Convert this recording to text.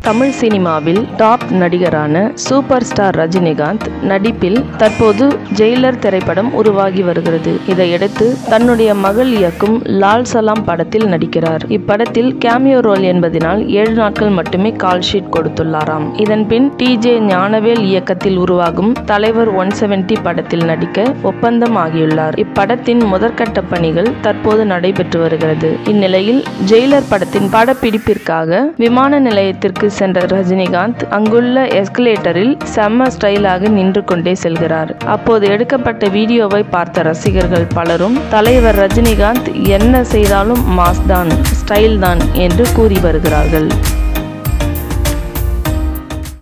தமிழ் சினிமாவில் டாப் நடிகரான super star Rajinikanth நடிப்பில் தற்போது ஜெயிலர் திரைப்படம் உருவாகி வருகிறது. இதையடுத்து தன்னுடைய மகள் இயக்கும் லால் சலாம் படத்தில் நடிக்கிறார். இப்படத்தில் கேமியோ ரோல் என்பதனால் 7 நாட்கள் மட்டுமே கால் ஷீட் கொடுத்துள்ளாராம். இதன் பின் TJ ஞானவேல் இயக்கத்தில் உருவாகும் தலைவர் 170 படத்தில் நடிக்க ஒப்பந்தம் ஆகியுள்ளார். இப்படத்தின் முதற்கட்ட பணிகள் தற்போது நடைபெற்று வருகிறது. இந்நிலையில் ஜெயிலர் படத்தின் படப்பிடிப்பிற்காக விமான நிலையத்திற்கு சென்ற ரஜினிகாந்த் அங்குள்ள எஸ்கலேட்டரில் செம்ம ஸ்டைலாக நின்று கொண்டே செல்கிறார். அப்போது எடுக்கப்பட்ட வீடியோவை பார்த்த ரசிகர்கள் பலரும் தலைவர் ரஜினிகாந்த் என்ன செய்தாலும் மாஸ் தான், ஸ்டைல் தான் என்று கூறி வருகிறார்கள்.